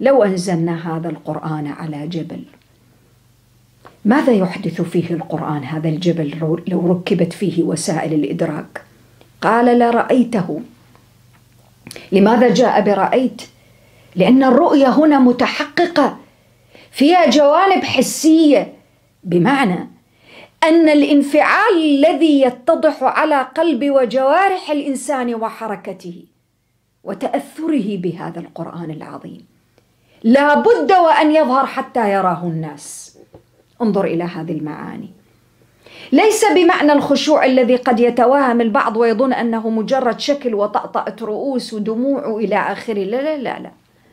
لو أنزلنا هذا القرآن على جبل، ماذا يحدث فيه القرآن هذا الجبل لو ركبت فيه وسائل الإدراك؟ قال لرأيته. لماذا جاء برأيت؟ لأن الرؤية هنا متحققة، فيها جوانب حسية، بمعنى أن الانفعال الذي يتضح على قلب وجوارح الإنسان وحركته وتأثره بهذا القرآن العظيم لا بد وأن يظهر حتى يراه الناس. انظر إلى هذه المعاني، ليس بمعنى الخشوع الذي قد يتوهم البعض ويظن أنه مجرد شكل وطأطأة رؤوس ودموع إلى آخره. لا لا لا لا،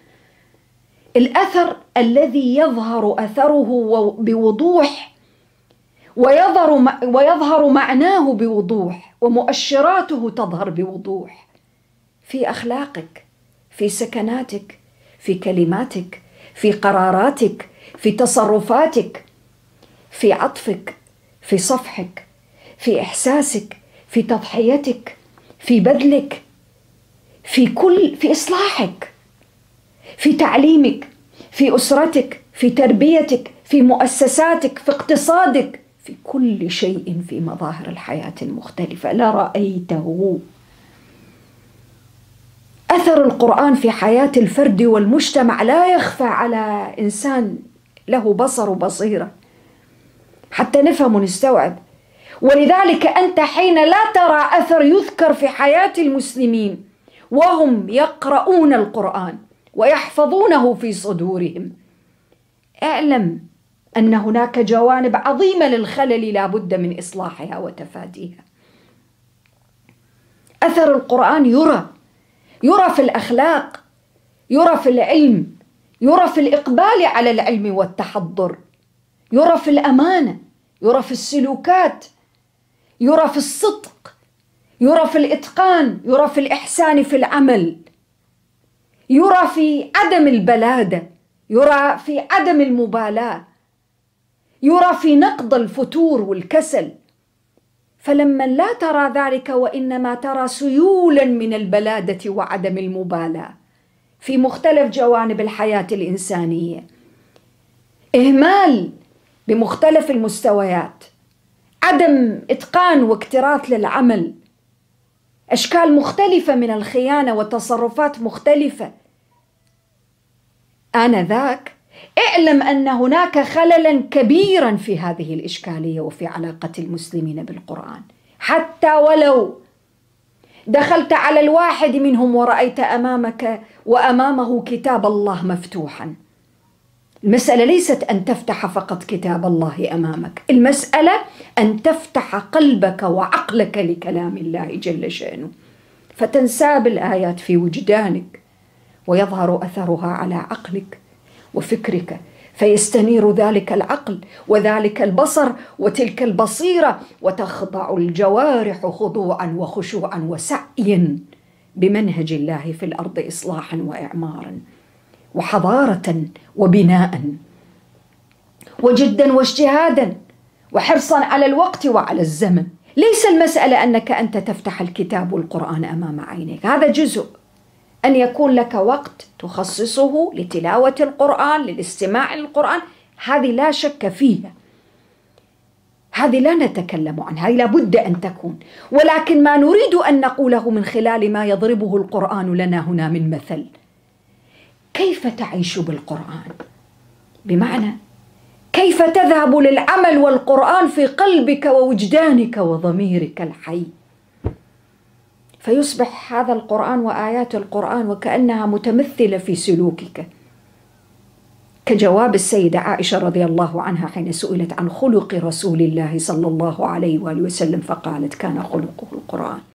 الأثر الذي يظهر أثره بوضوح ويظهر معناه بوضوح ومؤشراته تظهر بوضوح في أخلاقك، في سكناتك، في كلماتك، في قراراتك، في تصرفاتك، في عطفك، في صفحك، في إحساسك، في تضحيتك، في بذلك، في إصلاحك، في تعليمك، في أسرتك، في تربيتك، في مؤسساتك، في اقتصادك، في كل شيء، في مظاهر الحياة المختلفة. لرأيته. أثر القرآن في حياة الفرد والمجتمع لا يخفى على إنسان له بصر وبصيرة حتى نفهم ونستوعب. ولذلك أنت حين لا ترى أثر يذكر في حياة المسلمين وهم يقرؤون القرآن ويحفظونه في صدورهم، اعلم أن هناك جوانب عظيمة للخلل لا بد من إصلاحها وتفاديها. أثر القرآن يرى في الأخلاق، يرى في العلم، يرى في الإقبال على العلم والتحضر، يرى في الأمانة، يرى في السلوكات، يرى في الصدق، يرى في الإتقان، يرى في الإحسان في العمل، يرى في عدم البلادة، يرى في عدم المبالاة، يرى في نقض الفتور والكسل. فلما لا ترى ذلك وإنما ترى سيولا من البلادة وعدم المبالاة في مختلف جوانب الحياة الإنسانية، إهمال بمختلف المستويات، عدم إتقان واكتراث للعمل، أشكال مختلفة من الخيانة وتصرفات مختلفة، آنذاك اعلم أن هناك خللا كبيرا في هذه الإشكالية وفي علاقة المسلمين بالقرآن. حتى ولو دخلت على الواحد منهم ورأيت أمامك وأمامه كتاب الله مفتوحا، المسألة ليست أن تفتح فقط كتاب الله أمامك، المسألة أن تفتح قلبك وعقلك لكلام الله جل شأنه، فتنساب الآيات في وجدانك ويظهر أثرها على عقلك وفكرك، فيستنير ذلك العقل وذلك البصر وتلك البصيرة، وتخضع الجوارح خضوعا وخشوعا وسعيا بمنهج الله في الأرض إصلاحا وإعمارا وحضارة وبناء وجدا واجتهادا وحرصا على الوقت وعلى الزمن. ليس المسألة أنك أنت تفتح الكتاب والقرآن أمام عينيك، هذا جزء، أن يكون لك وقت تخصصه لتلاوة القرآن، للاستماع للقرآن، هذه لا شك فيها، هذه لا نتكلم عنها، هذه لابد أن تكون. ولكن ما نريد أن نقوله من خلال ما يضربه القرآن لنا هنا من مثل، كيف تعيش بالقرآن؟ بمعنى كيف تذهب للعمل والقرآن في قلبك ووجدانك وضميرك الحي، فيصبح هذا القرآن وآيات القرآن وكأنها متمثلة في سلوكك، كجواب السيدة عائشة رضي الله عنها حين سئلت عن خلق رسول الله صلى الله عليه وآله وسلم فقالت: كان خلقه القرآن.